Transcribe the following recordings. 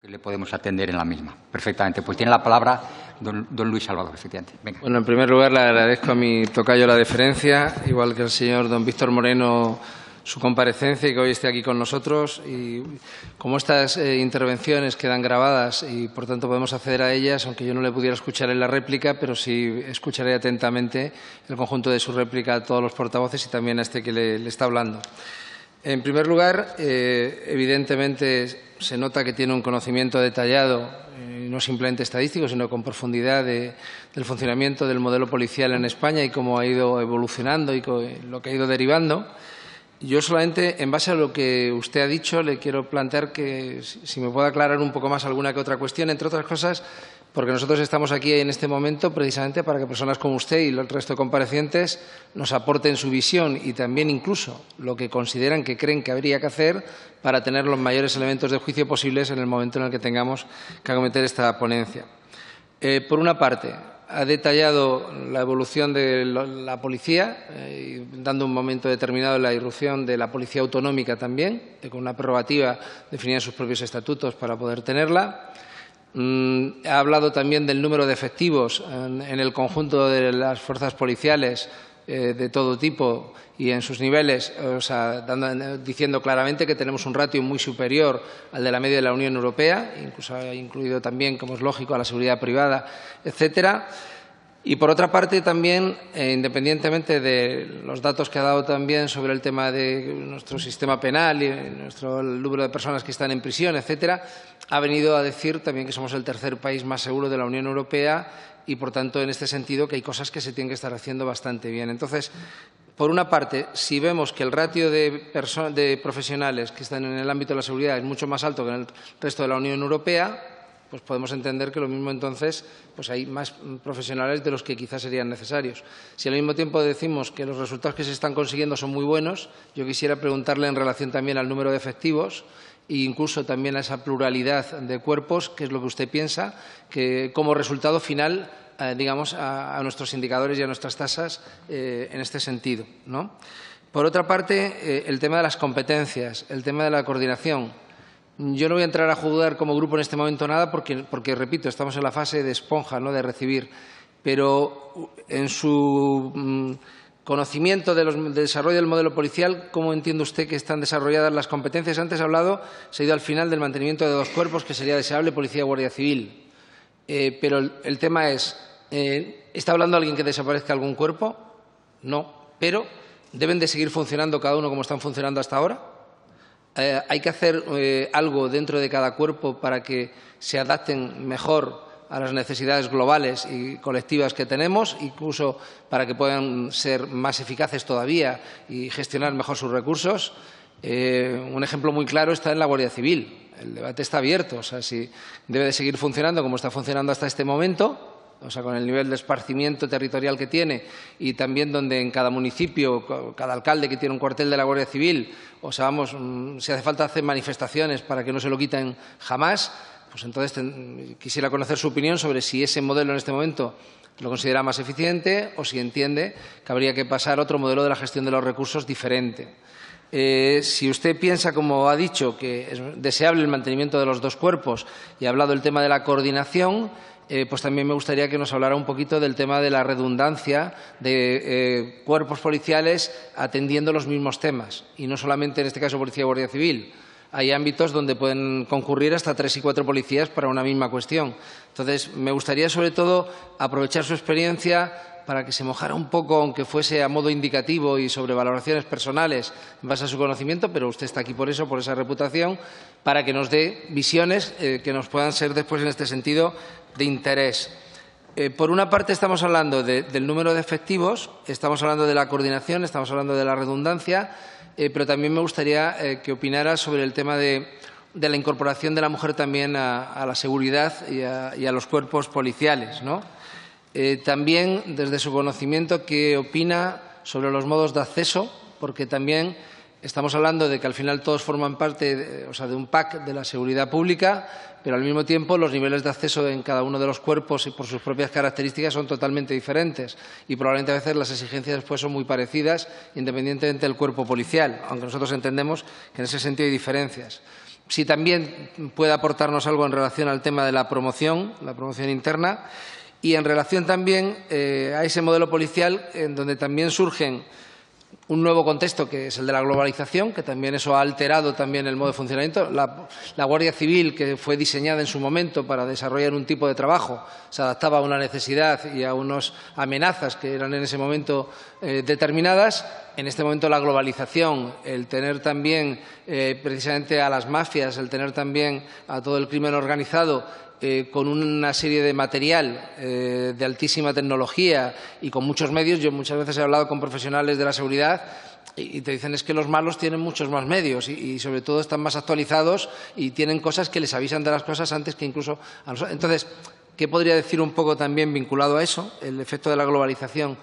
Le podemos atender en la misma, perfectamente. Pues tiene la palabra don Luis Salvador, efectivamente. Venga. Bueno, en primer lugar, le agradezco a mi tocayo la deferencia, igual que al señor don Víctor Moreno su comparecencia y que hoy esté aquí con nosotros. Y como estas intervenciones quedan grabadas y, por tanto, podemos acceder a ellas, aunque yo no le pudiera escuchar en la réplica, pero sí escucharé atentamente el conjunto de su réplica a todos los portavoces y también a este que le está hablando. En primer lugar, evidentemente se nota que tiene un conocimiento detallado, no simplemente estadístico, sino con profundidad del funcionamiento del modelo policial en España y cómo ha ido evolucionando y lo que ha ido derivando. Yo solamente, en base a lo que usted ha dicho, le quiero plantear que si me puede aclarar un poco más alguna que otra cuestión, entre otras cosas, porque nosotros estamos aquí en este momento precisamente para que personas como usted y el resto de comparecientes nos aporten su visión y también incluso lo que consideran que creen que habría que hacer para tener los mayores elementos de juicio posibles en el momento en el que tengamos que acometer esta ponencia. Por una parte, ha detallado la evolución de la policía, dando un momento determinado la irrupción de la policía autonómica también, con una prerrogativa definida en sus propios estatutos para poder tenerla. Ha hablado también del número de efectivos en el conjunto de las fuerzas policiales de todo tipo y en sus niveles, diciendo claramente que tenemos un ratio muy superior al de la media de la Unión Europea, incluso ha incluido también, como es lógico, a la seguridad privada, etcétera. Y, por otra parte, también, independientemente de los datos que ha dado también sobre el tema de nuestro sistema penal y el número de personas que están en prisión, etcétera, ha venido a decir también que somos el tercer país más seguro de la Unión Europea y, por tanto, en este sentido, que hay cosas que se tienen que estar haciendo bastante bien. Entonces, por una parte, si vemos que el ratio de profesionales que están en el ámbito de la seguridad es mucho más alto que en el resto de la Unión Europea, pues podemos entender que lo mismo entonces pues hay más profesionales de los que quizás serían necesarios. Si al mismo tiempo decimos que los resultados que se están consiguiendo son muy buenos, yo quisiera preguntarle en relación también al número de efectivos e incluso también a esa pluralidad de cuerpos, qué es lo que usted piensa, que como resultado final, digamos, a nuestros indicadores y a nuestras tasas en este sentido, ¿no? Por otra parte, el tema de las competencias, el tema de la coordinación. Yo no voy a entrar a juzgar como grupo en este momento nada porque, repito, estamos en la fase de esponja, ¿no?, de recibir. Pero en su conocimiento del desarrollo del modelo policial, ¿cómo entiende usted que están desarrolladas las competencias? Antes ha hablado, se ha ido al final del mantenimiento de 2 cuerpos, que sería deseable, Policía y Guardia Civil. Pero el tema es, ¿está hablando alguien que desaparezca algún cuerpo? No. Pero ¿deben de seguir funcionando cada uno como están funcionando hasta ahora? ¿Hay que hacer algo dentro de cada cuerpo para que se adapten mejor a las necesidades globales y colectivas que tenemos, incluso para que puedan ser más eficaces todavía y gestionar mejor sus recursos? Un ejemplo muy claro está en la Guardia Civil. El debate está abierto, o sea, si debe de seguir funcionando como está funcionando hasta este momento, o sea, con el nivel de esparcimiento territorial que tiene y también donde en cada municipio, cada alcalde que tiene un cuartel de la Guardia Civil, o sea, vamos, si hace falta hacer manifestaciones para que no se lo quiten jamás, pues entonces quisiera conocer su opinión sobre si ese modelo en este momento lo considera más eficiente o si entiende que habría que pasar a otro modelo de la gestión de los recursos diferente. Si usted piensa, como ha dicho, que es deseable el mantenimiento de los 2 cuerpos y ha hablado del tema de la coordinación, pues también me gustaría que nos hablara un poquito del tema de la redundancia de cuerpos policiales atendiendo los mismos temas. Y no solamente, en este caso, Policía y Guardia Civil. Hay ámbitos donde pueden concurrir hasta 3 y 4 policías para una misma cuestión. Entonces, me gustaría, sobre todo, aprovechar su experiencia para que se mojara un poco, aunque fuese a modo indicativo y sobre valoraciones personales en base a su conocimiento, pero usted está aquí por eso, por esa reputación, para que nos dé visiones que nos puedan ser después, en este sentido, de interés. Por una parte, estamos hablando del número de efectivos, estamos hablando de la coordinación, estamos hablando de la redundancia, pero también me gustaría que opinara sobre el tema de la incorporación de la mujer también a la seguridad y a los cuerpos policiales, ¿no? También, desde su conocimiento, ¿qué opina sobre los modos de acceso? Porque también estamos hablando de que al final todos forman parte de un pack de la seguridad pública, pero al mismo tiempo los niveles de acceso en cada uno de los cuerpos y por sus propias características son totalmente diferentes y probablemente a veces las exigencias después son muy parecidas independientemente del cuerpo policial, aunque nosotros entendemos que en ese sentido hay diferencias. si también puede aportarnos algo en relación al tema de la promoción interna, y en relación también a ese modelo policial en donde también surgen un nuevo contexto, que es el de la globalización, que también eso ha alterado también el modo de funcionamiento. La Guardia Civil, que fue diseñada en su momento para desarrollar un tipo de trabajo, se adaptaba a una necesidad y a unas amenazas que eran en ese momento determinadas. En este momento la globalización, el tener también precisamente a las mafias, el tener también a todo el crimen organizado con una serie de material de altísima tecnología y con muchos medios. Yo muchas veces he hablado con profesionales de la seguridad y te dicen es que los malos tienen muchos más medios y sobre todo están más actualizados y tienen cosas que les avisan de las cosas antes que incluso a nosotros. Entonces, ¿qué podría decir un poco también vinculado a eso, el efecto de la globalización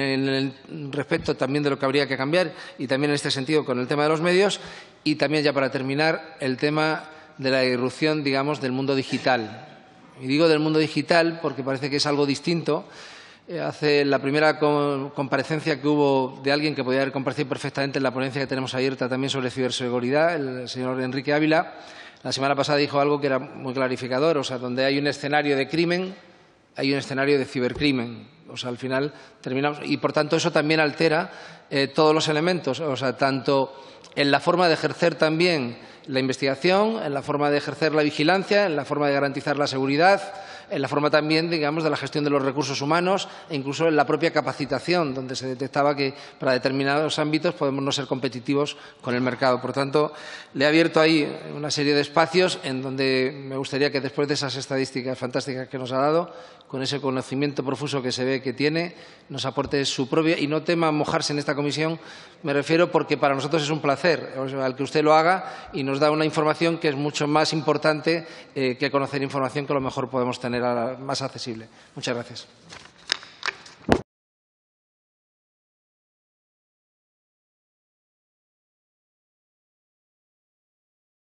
respecto también de lo que habría que cambiar y también en este sentido con el tema de los medios? Y también, ya para terminar, el tema de la irrupción, digamos, del mundo digital. Y digo del mundo digital porque parece que es algo distinto. Hace la primera comparecencia que hubo de alguien que podía haber comparecido perfectamente en la ponencia que tenemos abierta también sobre ciberseguridad, el señor Enrique Ávila, la semana pasada dijo algo que era muy clarificador. O sea, donde hay un escenario de crimen, hay un escenario de cibercrimen. O sea, al final terminamos. Y, por tanto, eso también altera todos los elementos. O sea, tanto en la forma de ejercer también la investigación, en la forma de ejercer la vigilancia, en la forma de garantizar la seguridad, en la forma también, digamos, de la gestión de los recursos humanos e incluso en la propia capacitación, donde se detectaba que para determinados ámbitos podemos no ser competitivos con el mercado. Por tanto, le he abierto ahí una serie de espacios en donde me gustaría que, después de esas estadísticas fantásticas que nos ha dado, con ese conocimiento profuso que se ve que tiene, nos aporte su propia, y no tema mojarse en esta comisión, me refiero porque para nosotros es un placer al que usted lo haga y nos da una información que es mucho más importante que conocer información que a lo mejor podemos tener más accesible. Muchas gracias.